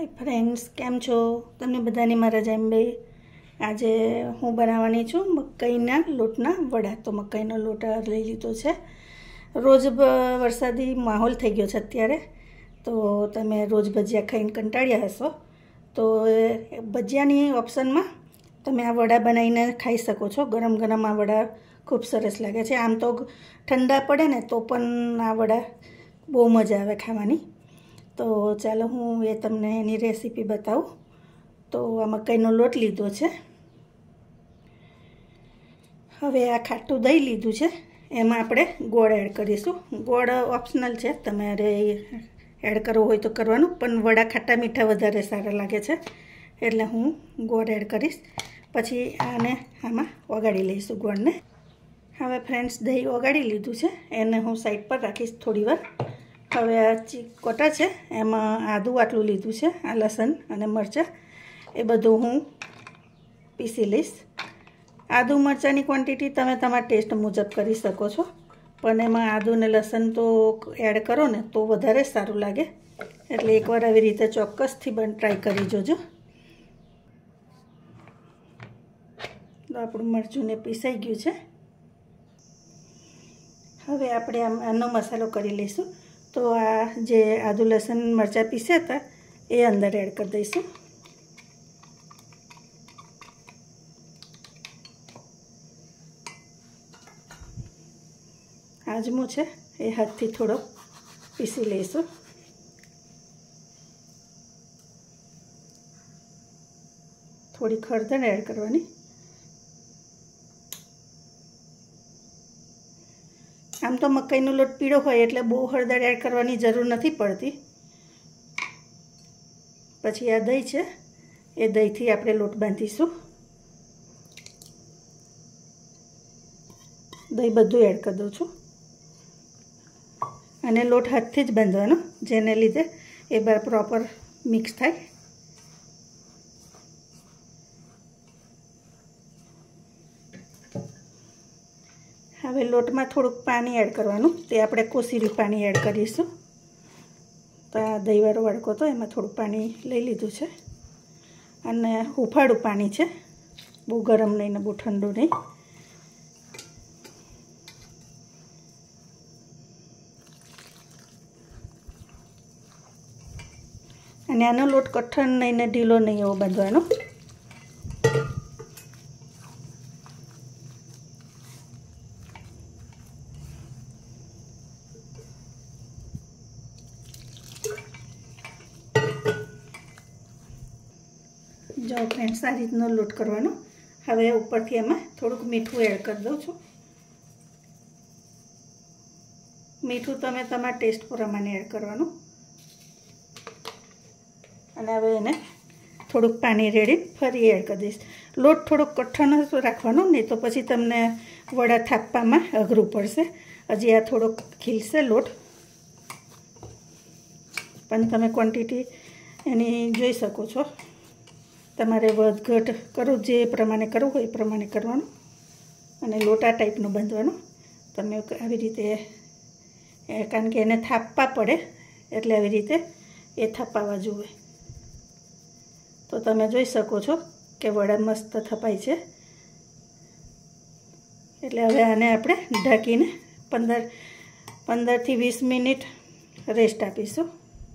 Hi friends, केम छो? तमने बधाने मारा जय। आज हूँ बनावानी छूँ मकाईना लोटना वड़ा। तो मकाईनो लोट लई लीधो छे। रोज वरसादी माहोल थई गयो छे अत्यारे, तो तमे रोज भजिया खाईने कंटाळ्या हशो। तो भजियानी ऑप्शनमां तमे आ वड़ा बनावीने खाई शको छो। गरम गरम आ वड़ा खूब सरस लागे छे। आम तो ठंडा पड़े ने तो पण आ वड़ा बहु मजा आवे खावानी। तो चालो हूँ ये तमने एनी रेसिपी बताऊँ। तो आ मकाईनो लोट लीधो छे। हवे आ खाटू दही लीधुं छे, एमां आपणे गोळ एड करीशुं। गोळ ऑप्शनल छे, तमारे एड करवो होय तो करवानुं, पण वड़ा खाटा मीठा वधारे सारा लागे छे એટલે હું ગોળ એડ કરીશ। પછી આને આમાં ઓગાળી લઈશું ગોળને। હવે ફ્રેન્ડ્સ, દહીં ઓગાળી લીધું છે, એને હું સાઈડ પર રાખીશ થોડી વાર। હવે આ કોટા છે એમાં આદું આટલું લીધું છે, આ લસણ અને મરચાં એ બધું હું પીસી લઈશ। આદુ મરચાંની ક્વોન્ટિટી તમે તમારા ટેસ્ટ મુજબ કરી શકો છો, પણ એમાં આદુ ને લસણ તો એડ કરો ને તો વધારે સારું લાગે। એટલે એકવાર આવી રીતે ચોક્કસથી ટ્રાય કરી જોજો। તો આપણું મરચું ને પીસાઈ ગયું છે। હવે આપણે આનો મસાલો કરી લઈશું। તો આ જે આદુ લસણ મરચાં પીસ્યા હતા એ અંદર એડ કરી દઈશું। આજમો છે એ હાથથી થોડો પીસી લઈશું। થોડી હળદર એડ કરવાની। આમ તો મકાઈનો લોટ પીળો હોય એટલે બહુ હળદર એડ કરવાની જરૂર નથી પડતી। પછી આ દહીં છે એ દહીંથી આપણે લોટ બાંધીશું। દહીં બધું એડ કરી દઉં છું અને લોટ હાથથી જ બાંધવાનો, જેને લીધે એ પ્રોપર મિક્સ થાય। હવે લોટમાં થોડુંક પાણી એડ કરવાનું, તે આપણે કોસીરું પાણી એડ કરીશું। તો આ દહીંવાળો વાડકો તો એમાં થોડું પાણી લઈ લીધું છે અને હુંફાળું પાણી છે, બહુ ગરમ નહીં ને બહુ ઠંડુ નહીં। અને આનો લોટ કઠણ નહીં ને ઢીલો નહીં એવો બાંધવાનો। જો ફ્રેન્ડ્સ, આ રીતનો લોટ કરવાનો। હવે ઉપરથી એમાં થોડુંક મીઠું એડ કરી દઉં છું। મીઠું તમે તમારા ટેસ્ટ પ્રમાણે એડ કરવાનું। અને હવે એને થોડુંક પાણી રેડી ફરી એડ કરી દઈશ। લોટ થોડોક કઠણ રાખવાનો, નહીં તો પછી તમને વડા થાપવામાં અઘરું પડશે। હજી આ થોડોક ખીલશે લોટ, પણ તમે ક્વોન્ટિટી એની જોઈ શકો છો। તમારે વધઘટ કરવું જે પ્રમાણે કરવું હોય એ પ્રમાણે કરવાનું અને લોટ આ ટાઈપનો બાંધવાનો। તમે આવી રીતે, કારણ કે એને થાપવા પડે એટલે આવી રીતે એ થપાવા જોઈએ। તો તમે જોઈ શકો છો કે વડા મસ્ત થપાય છે। એટલે હવે આને આપણે ઢાંકીને 15થી 20 મિનિટ રેસ્ટ આપીશું।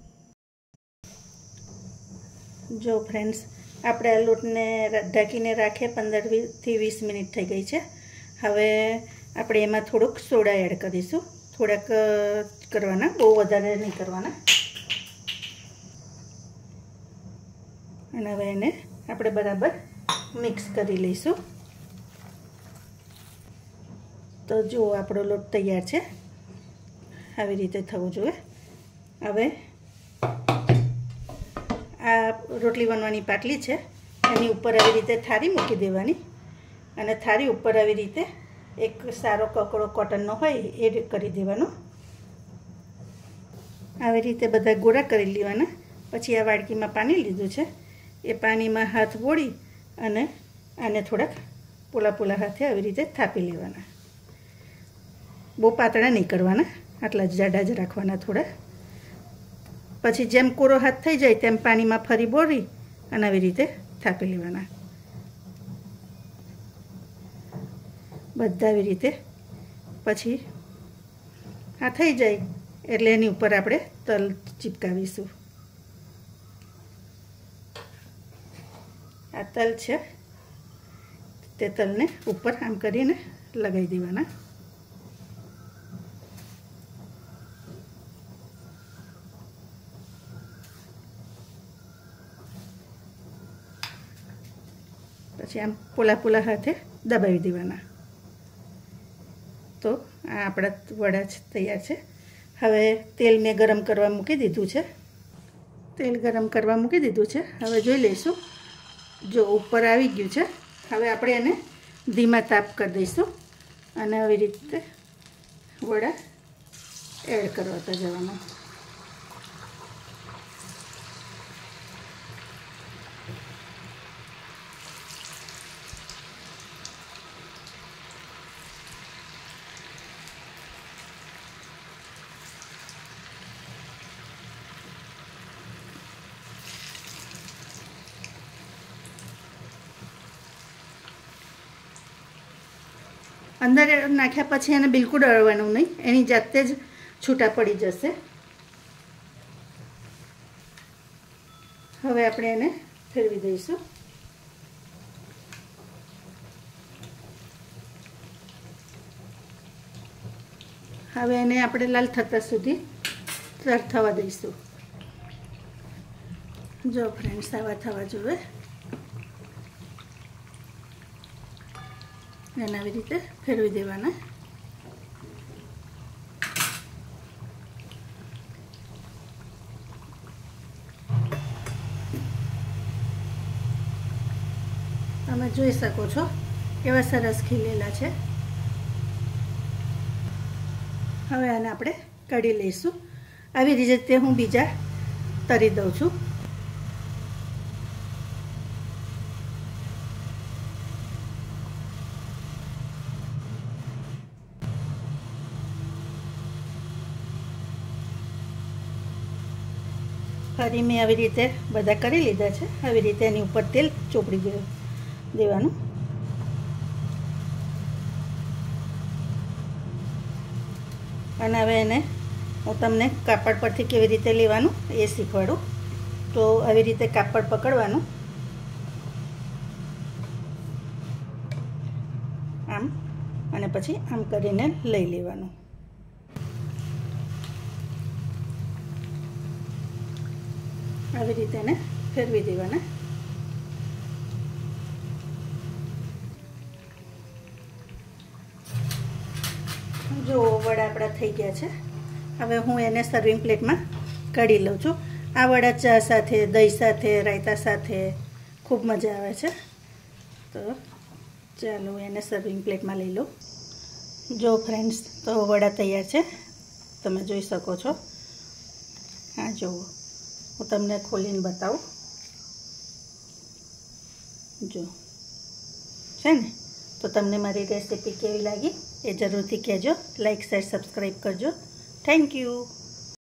જો ફ્રેન્ડ્સ, આપણે આ લોટને ઢાંકીને રાખે 15થી 20 મિનિટ થઈ ગઈ છે। હવે આપણે એમાં થોડુંક સોડા એડ કરીશું। થોડાક કરવાના, બહુ વધારે નહીં કરવાના। અને હવે એને આપણે બરાબર મિક્સ કરી લઈશું। તો જો આપણો લોટ તૈયાર છે, આવી રીતે થવું જોઈએ। હવે આ રોટલી બનવાની પાટલી છે, એની ઉપર આવી રીતે થાળી મૂકી દેવાની અને થાળી ઉપર આવી રીતે એક સારો કકડો કોટનનો હોય એ કરી દેવાનો। આવી રીતે બધા ગોળા કરી લેવાના। પછી આ વાડકીમાં પાણી લીધું છે, એ પાણીમાં હાથ બોળી અને આને થોડાક પોલા હાથે આવી રીતે થાપી લેવાના। બહુ પાતળા નહીં કરવાના, આટલા જ જાડા જ રાખવાના થોડા। પછી જેમ કોરો હાથ થઈ જાય તેમ પાણીમાં ફરી બોળી અને આવી રીતે થાપી લેવાના. બધા આવી રીતે પછી આ થઈ જાય એટલે એની ઉપર આપણે તલ ચીપકાવીશું. આ તલ છે તે તલને ઉપર આમ કરીને લગાવી દેવાના. પછી આમ પોલા હાથે દબાવી દેવાના. તો આ આપણા વડા તૈયાર છે. હવે તેલ મેં ગરમ કરવા મૂકી દીધું છે. તેલ ગરમ કરવા મૂકી દીધું છે. હવે જોઈ લઈશું. જો ઉપર આવી ગયું છે. હવે આપણે એને ધીમા તાપ કરી દઈશું અને આવી રીતે વડા એડ કરવાતા જવાના. અંદર નાખ્યા પછી એને બિલકુલ અડવાનું નહીં, એની જાતે જ છૂટા પડી જશે. હવે આપણે એને ફેરવી દઈશું. હવે એને આપણે લાલ થતા સુધી થવા દઈશું. જો ફ્રેન્ડ્સ, આવા થવા જોઈએ. એને આવી રીતે ફેરવી દેવાના. તમે જોઈ શકો છો કેવા સરસ ખીલેલા છે. હવે આને આપણે કાઢી લઈશું. આવી રીતે હું બીજા તરી દઉં છું. ફરી મેં આવી રીતે બધા કરી લીધા છે. આવી રીતે એની ઉપર તેલ ચોપડી દેવાનું. અને હવે એને હું તમને કાપડ પરથી કેવી રીતે લેવાનું એ શીખવાડું. તો આવી રીતે કાપડ પકડવાનું, આમ, અને પછી આમ કરીને લઈ લેવાનું. આવી રીતે એને ફેરવી દેવાના. જો વડા આપણા થઈ ગયા છે. હવે હું એને સર્વિંગ પ્લેટમાં કાઢી લઉં છું. આ વડા ચા સાથે, દહીં સાથે, રાયતા સાથે ખૂબ મજા આવે છે. તો ચાલો એને સર્વિંગ પ્લેટમાં લઈ લઉં. જો ફ્રેન્ડ્સ, તો વડા તૈયાર છે. તમે જોઈ શકો છો. હા, જુઓ, હું તમને ખોલીને બતાવું. જો છે ને. તો તમને મારી રેસીપી કેવી લાગી એ જરૂરથી કહેજો. લાઈક, શેર, સબસ્ક્રાઈબ કરજો. Thank you.